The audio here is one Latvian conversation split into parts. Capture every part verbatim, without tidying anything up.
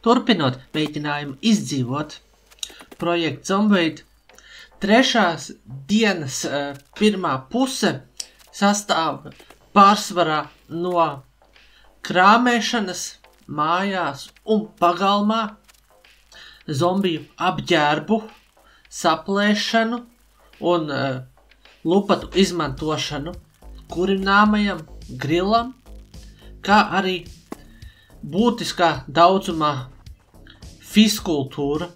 Turpinot mēģinājumu izdzīvot projektu Zombeid, trešās dienas uh, pirmā puse sastāv pārsvarā no krāmēšanas mājās un pagalmā, zombiju apģērbu, saplēšanu un uh, lupatu izmantošanu kurināmajam grilam, kā arī būtiskā daudzumā fiskultūra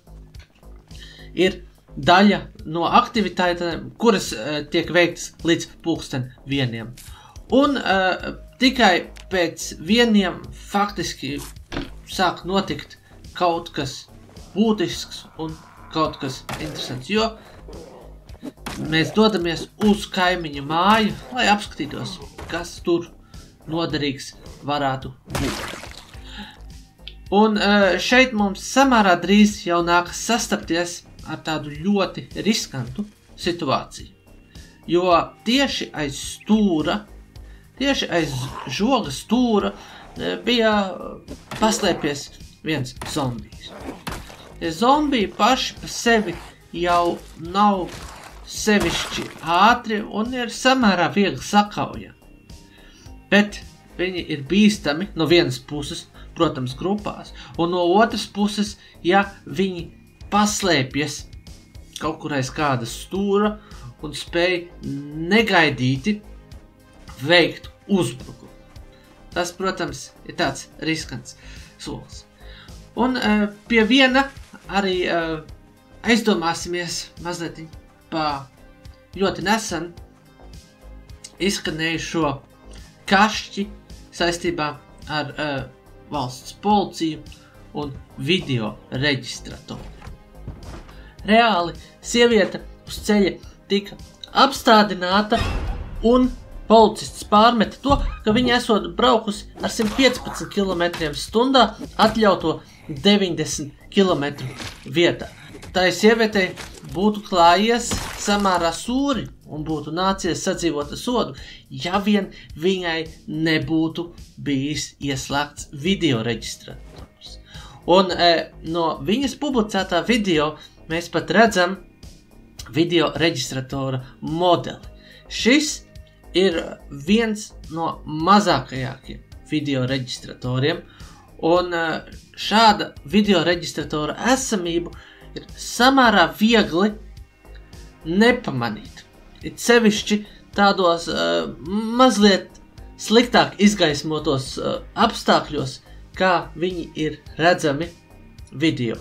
ir daļa no aktivitātēm, kuras uh, tiek veiktas līdz pulksten vieniem. Un uh, tikai pēc vieniem faktiski sāk notikt kaut kas būtisks un kaut kas interesants, jo mēs dodamies uz kaimiņu māju, lai apskatītos, kas tur noderīgs varētu būt. Un šeit mums samērā drīz jau nākas sastapties ar tādu ļoti riskantu situāciju, jo tieši aiz stūra, tieši aiz žoga stūra bija paslēpies viens zombijs. Tie zombiji paši pa sevi jau nav sevišķi ātri un ir samērā viegli sakaujami. Bet viņi ir bīstami no vienas puses, protams, grupās, un no otras puses, ja viņi paslēpjas kaut kur aiz kāda stūra un spēj negaidīti veikt uzbrukumu. Tas, protams, ir tāds riskants solis. Un uh, pie viena arī uh, aizdomāsimies mazliet pa ļoti nesen izskanējušo kašķi saistībā ar uh, valsts policiju un video reģistratoru. Reāli sieviete uz ceļa tika apstādināta un policists pārmeta to, ka viņa esot braukusi ar simt piecpadsmit kilometriem stundā atļauto deviņdesmit kilometru vietā. Tai sievietei būtu klājies samērā sūri un būtu nācies sadzīvot ar sodu, ja vien viņai nebūtu bijis ieslēgts video reģistrators. Un e, no viņas publicētā video mēs pat redzam video reģistratora modeli. Šis ir viens no mazākajākiem video reģistratoriem, un šāda video reģistratora esamību ir samērā viegli nepamanīt. It sevišķi tādos uh, mazliet sliktāk izgaismotos uh, apstākļos, kā viņi ir redzami video.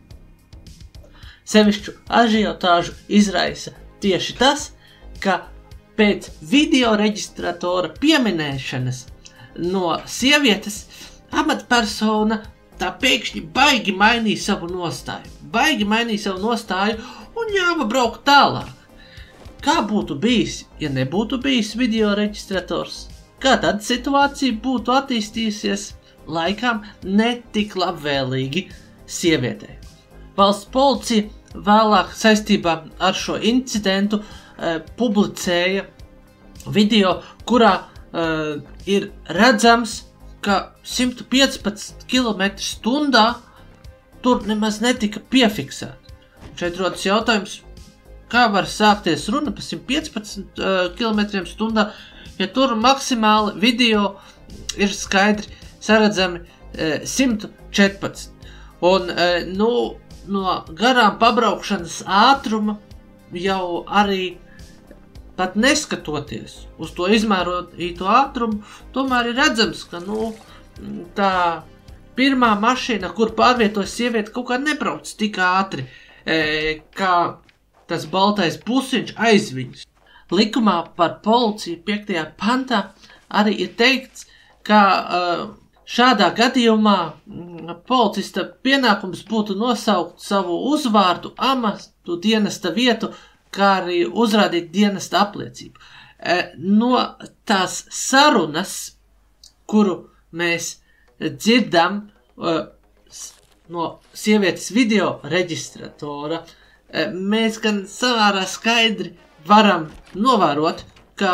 Sevišķu ažiotāžu izraisa tieši tas, ka pēc video reģistratora pieminēšanas no sievietes amatpersona tā pēkšņi baigi mainīja savu nostāju. Baigi mainīja savu nostāju un ļāva braukt tālāk. Kā būtu bijis, ja nebūtu bijis video reģistrators? Kā tad situācija būtu attīstījusies laikam ne tik labvēlīgi sievietei? Valsts policija vēlāk saistībā ar šo incidentu uh, publicēja video, kurā uh, ir redzams, ka simt piecpadsmit kilometru stundā tur nemaz netika piefiksēt. Šeit rodas jautājums, kā var sākties runa par simt piecpadsmit kilometriem stundā, ja tur maksimāli video ir skaidri saredzami simt četrpadsmit. Un, nu, no garām pabraukšanas ātruma jau arī pat neskatoties uz to izmērotīto ātrumu, tomēr ir redzams, ka, nu, tā pirmā mašīna, kur pārvietojas sieviete, kaut kā nebrauc tik ātri, e, kā tas baltais busiņš aiz viņus. Likumā par policiju piektajā pantā arī ir teikts, ka uh, šādā gadījumā policista pienākums būtu nosaukt savu uzvārdu, amatu, dienesta vietu, kā arī uzrādīt dienesta apliecību. No tās sarunas, kuru mēs dzirdam no sievietes video reģistratora, mēs gan samērā skaidri varam novērot, ka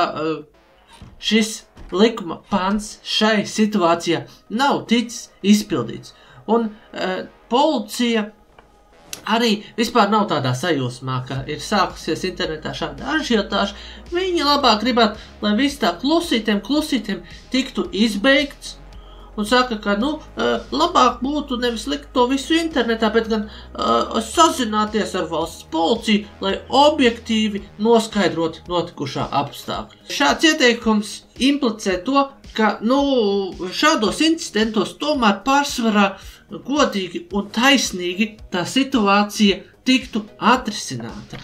šis likuma pants šai situācijā nav ticis izpildīts. Un uh, policija arī vispār nav tādā sajūsmā, ka ir sākusies internetā šāda ažiotāža. Viņi labāk gribētu, lai viss tā klusītiem, klusītiem tiktu izbeigts. Un saka, ka, nu, labāk būtu nevis likt to visu internetā, bet gan uh, sazināties ar valsts policiju, lai objektīvi noskaidrot notikušā apstākļa. Šāds ieteikums implicē to, ka, nu, šādos incidentos tomēr pārsvarā godīgi un taisnīgi tā situācija tiktu atrisināta.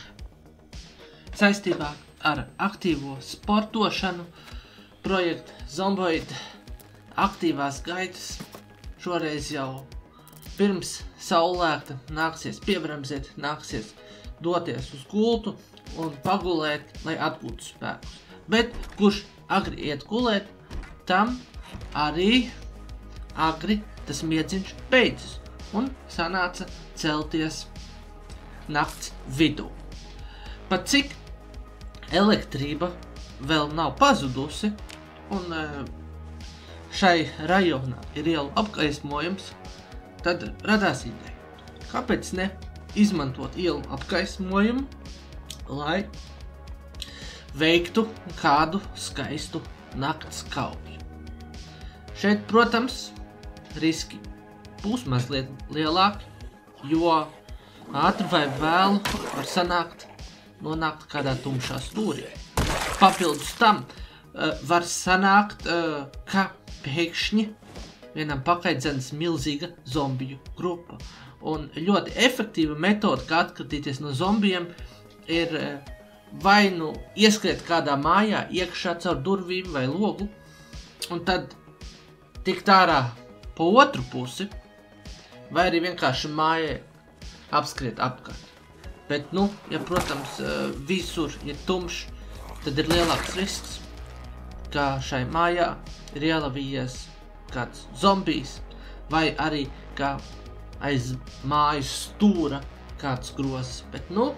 Saistībā ar aktīvo sportošanu projektu Zomboid aktīvās gaitas šoreiz jau pirms saulēkta nāksies piebremzēt, nāksies doties uz gultu un pagulēt, lai atgūtu spēkus. Bet kurš agri iet gulēt, tam arī agri tas miedziņš beidzas un sanāca celties nakts vidū. Pat cik elektrība vēl nav pazudusi un šai rajonā ir ielu apgaismojums, tad radās ideja, kāpēc ne izmantot ielu apgaismojumu, lai veiktu kādu skaistu nakts kauju. Šeit, protams, riski būs mazliet lielāki, jo ātri vai vēlu var sanākt nonākt kādā tumšā stūrī. Papildus tam var sanākt, ka pēkšņi vienam pakaidzenas milzīga zombiju grupa. Un ļoti efektīva metode, kā atkratīties no zombijiem, ir vai nu ieskriet kādā mājā iekšā caur durvīm vai logu, un tad tikt ārā pa otru pusi, vai arī vienkārši mājai apskriet apkārt. Bet, nu, ja, protams, visur ir tumšs, tad ir lielāks risks, ka šai mājā ir ielavījies kāds zombijs, vai arī kā aiz mājas stūra kāds grozs. Bet, nu,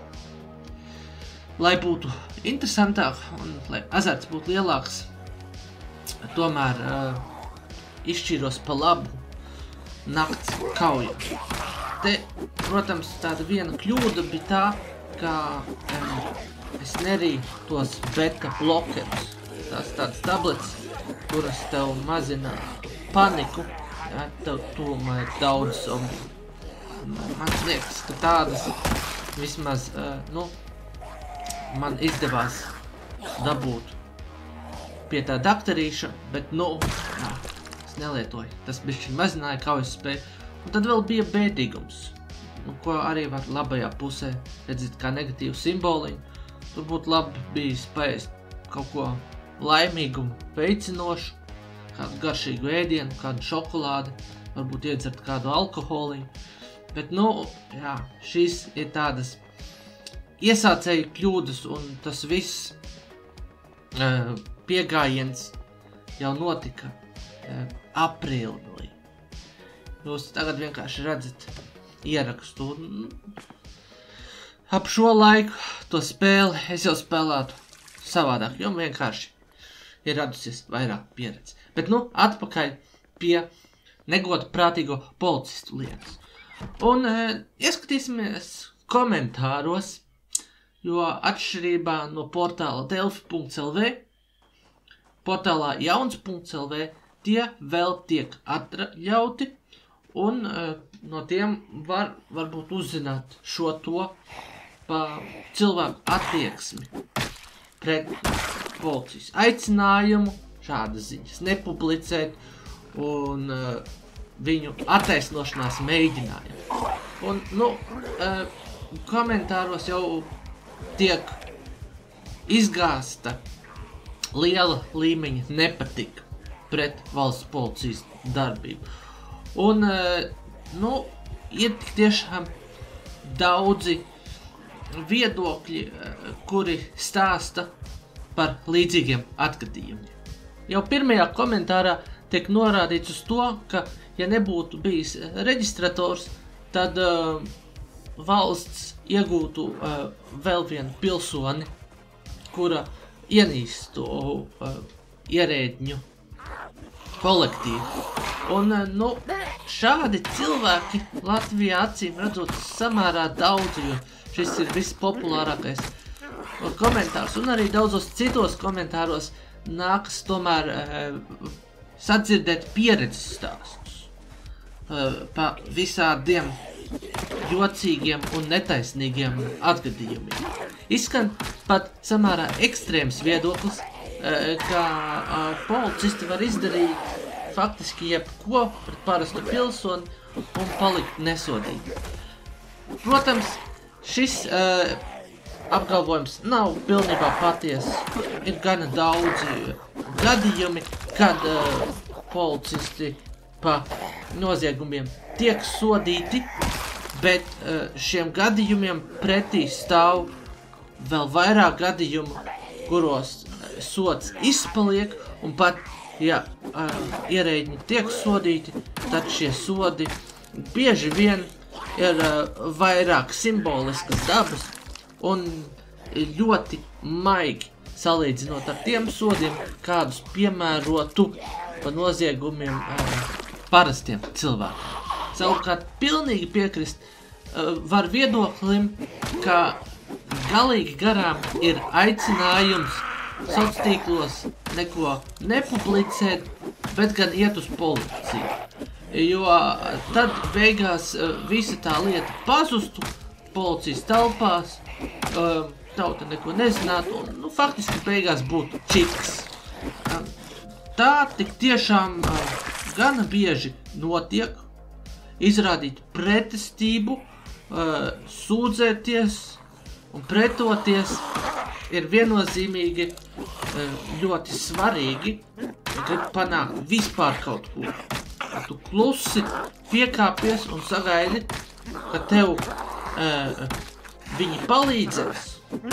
lai būtu interesantāk un lai azarts būtu lielāks, tomēr uh, izšķīros pa labu nakts kauju. Te, protams, tāda viena kļūda bija tā, ka um, es nerīju tos beta blokerus. Tās tādas tablets, kuras tev mazina paniku, ja, tev tuvumā ir daudz zombiju. Man liekas, ka tādas vismaz, uh, nu, man izdevās dabūt pie tā daktarīša, bet, nu, jā, es nelietoju. Tas bišķi mazināja kaujas spēju. Un tad vēl bija bēdīgums, nu, ko arī var labajā pusē redzēt kā negatīvu simboliņu. Tur būtu labi bijis paēst kaut ko laimīgumu veicinošu, kādu garšīgu ēdienu, kādu šokolādi, varbūt iedzert kādu alkoholiņu. Bet, nu, jā, šīs ir tādas iesācēju kļūdas, un tas viss uh, piegājiens jau notika uh, aprīlī. Jūs tagad vienkārši redzat ierakstu. Ap šo laiku to spēli es jau spēlētu savādāk, jo vienkārši ir radusies vairāk pieredze. Bet, nu, atpakaļ pie negoda prātīgo policistu lietas. Un e, ieskatīsimies komentāros, jo atšķirībā no portāla delfi punkts el vē, portālā jauns punkts el vē tie vēl tiek atļauti, un e, no tiem var varbūt uzzināt šo to pa cilvēku attieksmi pret policijas aicinājumu šādas ziņas nepublicēt un uh, viņu attaisnošanās mēģinājumu. Un, nu, uh, komentāros jau tiek izgāsta liela līmeņa nepatika pret valsts policijas darbību. Un, uh, nu, ir tiešām daudzi viedokļi, kuri stāsta par līdzīgiem atgadījumiem. Jau pirmajā komentārā tiek norādīts uz to, ka, ja nebūtu bijis reģistrators, tad uh, valsts iegūtu uh, vēl vienu pilsoni, kura ienīstu uh, ierēdņu kolektīvu. Un, uh, nu, šādi cilvēki Latvijā acīm redzot samērā daudz, jo šis ir vispopulārākais komentārs, un arī daudzos citos komentāros nākas tomēr e, sadzirdēt pieredzes stāstus e, pa visādiem jocīgiem un netaisnīgiem atgadījumiem. Izskan pat samērā ekstrēms viedoklis, e, ka a, policisti var izdarīt faktiski jebko pret parastu pilsoni un palikt nesodīgi. Protams, šis uh, apgalvojums nav pilnībā patiesa. Ir gana daudzi gadījumi, kad uh, policisti pa noziegumiem tiek sodīti, bet uh, šiem gadījumiem pretī stāv vēl vairāk gadījumu, kuros sods izpaliek, un pat, ja uh, ierēģi tiek sodīti, tad šie sodi bieži vien ir uh, vairāk simboliskas dabas un ļoti maigi salīdzinot ar tiem sodiem, kādus piemērotu pa noziegumiem uh, parastiem cilvēkiem. Savukārt pilnīgi piekrist uh, var viedoklim, ka galīgi garām ir aicinājums sociālos neko nepublicēt, bet gan iet uz policiju. Jo tad beigās visa tā lieta pazustu policijas telpās, tauta neko nezinātu, un nu, faktiski beigās būtu čiks. Tā tik tiešām gana bieži notiek, izrādīt pretestību, sūdzēties un pretoties ir viennozīmīgi ļoti svarīgi, ja grib panākt vispār kaut ko. Tu klusi piekāpies un sagaidi, ka tev uh, viņi palīdzēs.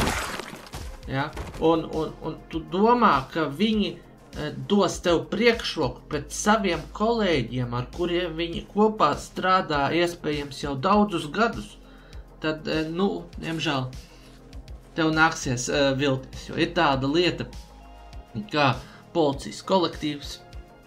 Ja? Un, un, un tu domā, ka viņi uh, dos tev priekšroku pret saviem kolēģiem, ar kuriem viņi kopā strādā iespējams jau daudzus gadus, tad, uh, nu, diemžēl, tev nāksies uh, vilties, jo ir tāda lieta kā policijas kolektīvs,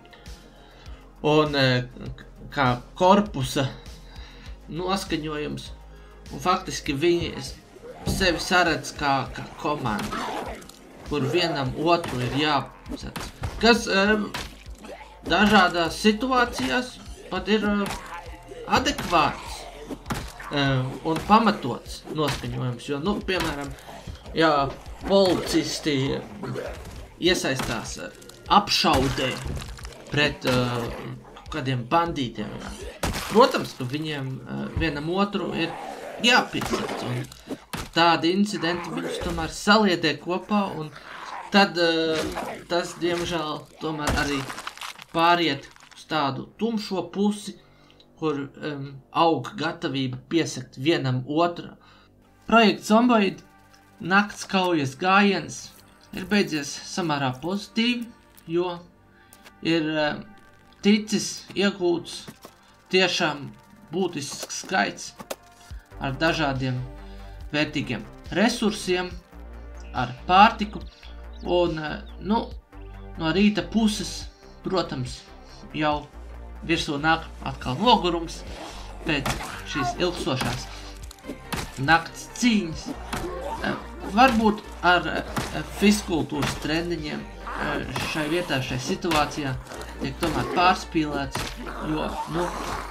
un kā korpusa noskaņojums, un faktiski viņi sevi saredz kā, kā komandu, kur vienam otru ir jāpasēc. Kas um, dažādās situācijās pat ir um, adekvāts um, un pamatots noskaņojums, jo, nu, piemēram, ja policisti iesaistās apšaudē pret uh, kādiem bandītiem. Protams, ka viņiem uh, vienam otru ir jāpiesardz, un tādi incidenti viņus tomēr saliedē kopā, un tad uh, tas, diemžēl, tomēr arī pāriet uz tādu tumšo pusi, kur um, aug gatavība piesakt vienam otru. Projekts Zomboid nakts kaujas gājiens ir beidzies samērā pozitīvi, jo ir uh, ticis iegūts tiešām būtisks skaits ar dažādiem vērtīgiem resursiem, ar pārtiku, un, uh, nu, no rīta puses, protams, jau virsū nāk atkal nogurums pēc šīs ilgstošās nakts cīņas. Uh, varbūt ar uh, fizkultūras trendiņiem šai vietā, šai situācijā tiek tomēr pārspīlēts, jo, nu,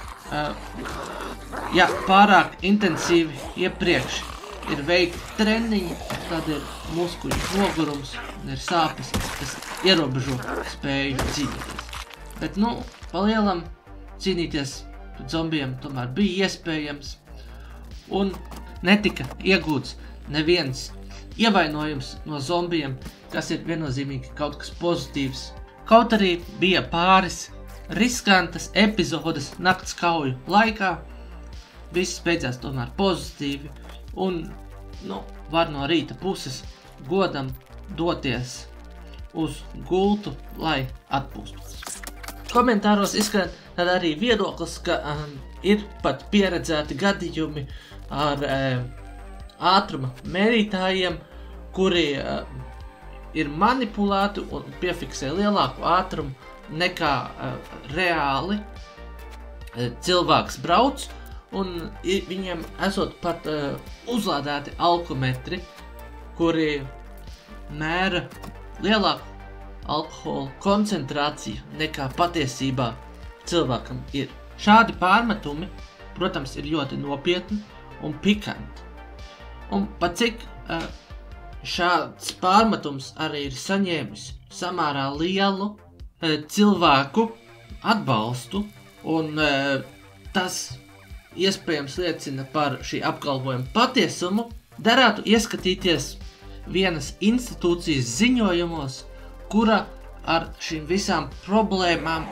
ja pārāk intensīvi iepriekš ir veikti treniņi, tad ir muskuļu nogurums un ir sāpes, kas ierobežo spēju cīnīties. Bet, nu, palielam cīnīties pret zombijiem tomēr bija iespējams, un netika iegūts neviens ievainojums no zombijiem, kas ir viennozīmīgi kaut kas pozitīvs. Kaut arī bija pāris riskantas epizodes nakts kauju laikā, viss beidzās tomēr pozitīvi, un, nu, var no rīta puses godam doties uz gultu, lai atpūstos. Komentāros izskan tad arī viedoklis, ka um, ir pat pieredzēti gadījumi ar um, ātruma mērītājiem, kuri uh, ir manipulēti un piefiksē lielāku ātrumu nekā uh, reāli cilvēks brauc un viņiem esot pat uh, uzlādēti alkometri, kuri mēra lielāku alkohola koncentrāciju nekā patiesībā cilvēkam ir. Šādi pārmetumi, protams, ir ļoti nopietni un pikanti. Un pat cik uh, šāds pārmetums arī ir saņēmis samērā lielu uh, cilvēku atbalstu, un uh, tas iespējams liecina par šī apgalvojuma patiesumu, derētu ieskatīties vienas institūcijas ziņojumos, kura ar šīm visām problēmām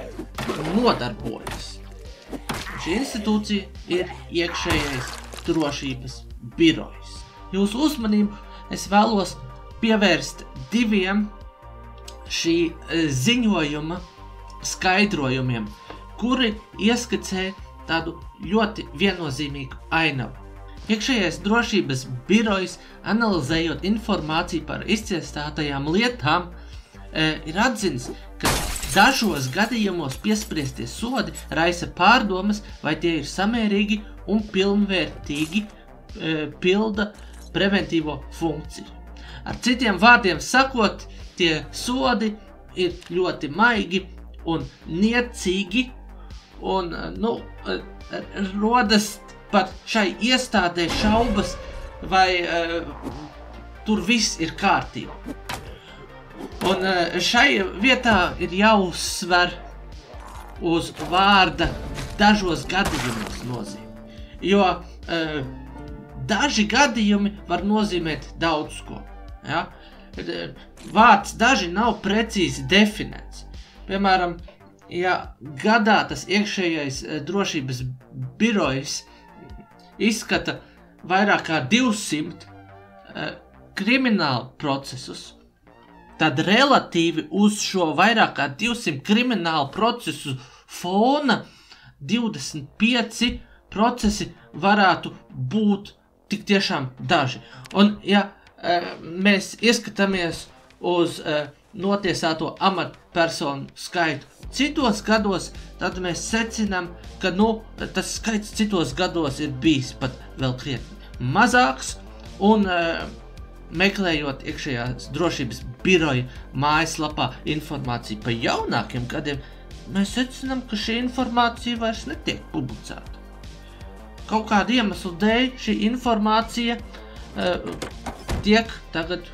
nodarbojas. Šī institūcija ir iekšējais drošības birojs. Jūsu uzmanību es vēlos pievērst diviem šī ziņojuma skaidrojumiem, kuri ieskicē tādu ļoti viennozīmīgu ainavu. Iekšējais drošības birojs, analizējot informāciju par izciestātajām lietām, ir atzinis, ka dažos gadījumos piespriestie sodi raisa pārdomas, vai tie ir samērīgi un pilnvērtīgi e, pilda preventīvo funkciju. Ar citiem vārdiem sakot, tie sodi ir ļoti maigi un niecīgi, un nu, rodas pat šai iestādē šaubas, vai e, tur viss ir kārtībā. Un šai vietā ir jāuzsver uz vārda dažos gadījumos nozīme, jo e, daži gadījumi var nozīmēt daudz ko. Ja? Vārds daži nav precīzi definēts. Piemēram, ja gadā tas iekšējais drošības birojs izskata vairāk kā divsimt e, kriminālu procesus, tad relatīvi uz šo vairāk kā divsimt kriminālu procesu fona divdesmit pieci procesi varētu būt tik tiešām daži. Un ja e, mēs ieskatāmies uz e, notiesāto amatpersonu skaitu citos gados, tad mēs secinām, ka nu, tas skaits citos gados ir bijis pat vēl krietni mazāks, un e, meklējot iekšējās drošības biroja mājaslapā informāciju par jaunākiem gadiem, mēs secinām, ka šī informācija vairs netiek publicēta. Kaut kāda iemesla dēļ šī informācija uh, tiek tagad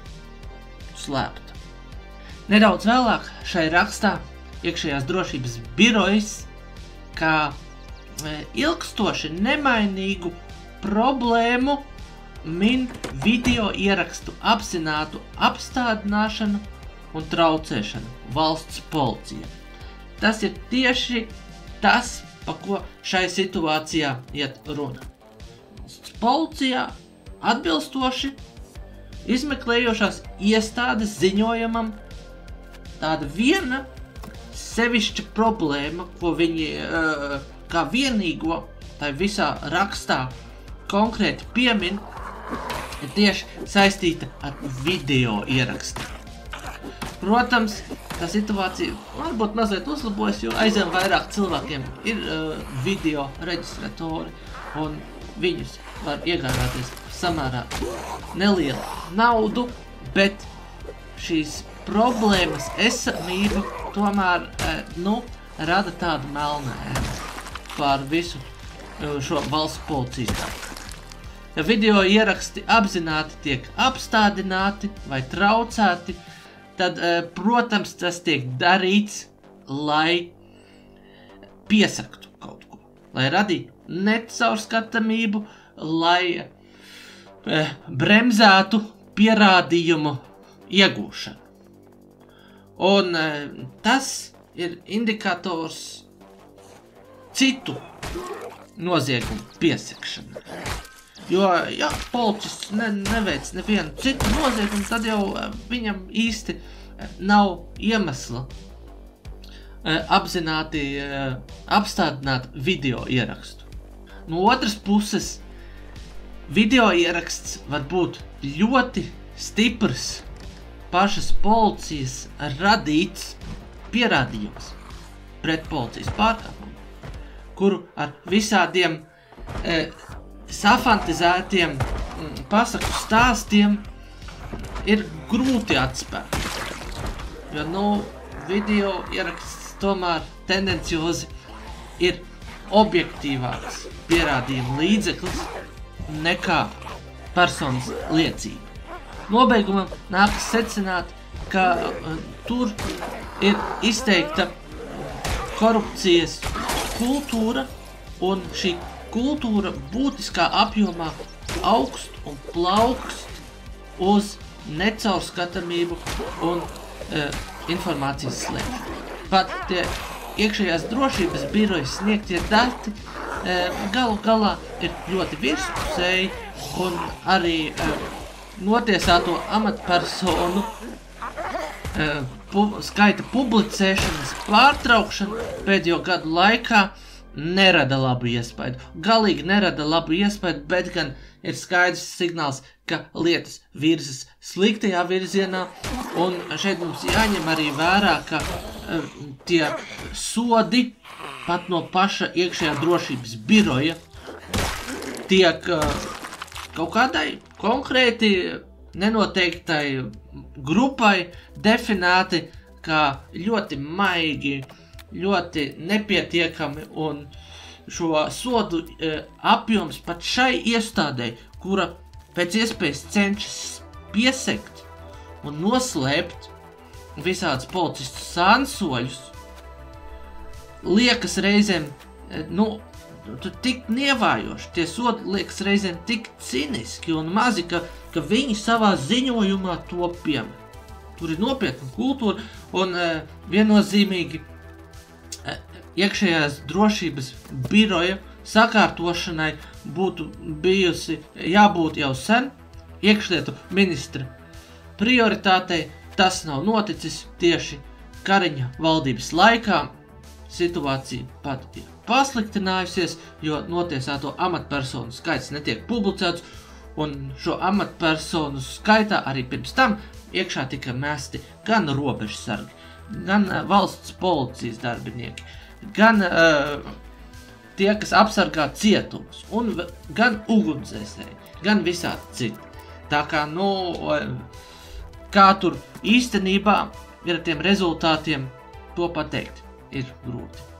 slēpta. Nedaudz vēlāk šai rakstā iekšējās drošības birojas kā uh, ilgstoši nemainīgu problēmu min video ierakstu apzinātu apstādināšanu un traucēšanu valsts policija. Tas ir tieši tas, pa ko šai situācijā iet runa. Valsts policijā atbilstoši izmeklējošās iestādes ziņojumam tāda viena sevišķa problēma, ko viņi uh, kā vienīgo tai visā rakstā konkrēti piemin, ir tieši saistīta ar video ierakstu. Protams, tā situācija varbūt mazliet uzlabojas, jo aizvien vairāk cilvēkiem ir uh, video reģistratori, un viņus var iegādāties samērā nelielu naudu, bet šīs problēmas esamība tomēr uh, nu, rada tādu melnēnu pār visu uh, šo valsts policijas darbu. Ja video ieraksti apzināti tiek apstādināti vai traucēti, tad, protams, tas tiek darīts, lai piesaktu kaut ko, lai radītu necaurskatamību, lai bremzētu pierādījumu iegūšanu. Un tas ir indikators citu noziegumu piesakšanai. Jo, ja policists ne, neveic nevienu citu noziegumu, tad jau viņam īsti nav iemesla apzināti apstādināt video ierakstu. No otras puses, video ieraksts var būt ļoti stiprs pašas policijas radīts pierādījums pret policijas pārkāpumu, kuru ar visādiem e, safantizētiem m, pasaku stāstiem ir grūti atspērt. Jo, nu, video ieraksts tomēr tendenciozi ir objektīvāks pierādījuma līdzeklis nekā personas liecība. Nobeigumā nākas secināt, ka uh, tur ir izteikta korupcijas kultūra, un šī kultūra būtiskā apjomā augst un plaukst uz necaurskatāmību un uh, informācijas slēpšanu. Pat tie iekšējās drošības birojas sniegtie dati uh, galu galā ir ļoti virspusēji, un arī uh, notiesāto amatpersonu uh, pu skaita publicēšanas pārtraukšana pēdējo gadu laikā nerada labu iespaidu. Galīgi nerada labu iespaidu, bet gan ir skaidrs signāls, ka lietas virzas sliktajā virzienā, un šeit mums jāņem arī vērā, ka uh, tie sodi pat no paša iekšējā drošības biroja tiek uh, kaut kādai konkrēti nenoteiktai grupai definēti kā ļoti maigi, ļoti nepietiekami, un šo sodu e, apjoms pat šai iestādei, kura pēc iespējas cenšas piesekt un noslēpt visādus policistu sānsoļus, liekas reizēm, e, nu, tik nievājoši, tie sodi liekas reizēm tik ciniski un mazi, ka, ka viņi savā ziņojumā to piemin. Tur ir nopietna kultūra, un e, viennozīmīgi e, iekšējās drošības biroja sakārtošanai būtu bijusi jābūt jau sen iekšlietu ministra prioritātei. Tas nav noticis tieši Kariņa valdības laikā. Situācija pat ir pasliktinājusies, jo notiesāto amatpersonu skaits netiek publicēts, un šo amatpersonu skaitā arī pirms tam iekšā tika mesti gan robežsargi, gan uh, valsts policijas darbinieki, gan uh, tie, kas apsargā cietumus, un gan ugunsdzēsēji, gan visādi citi. Tā kā, nu, kā tur īstenībā ir ar tiem rezultātiem, to pateikt ir grūti.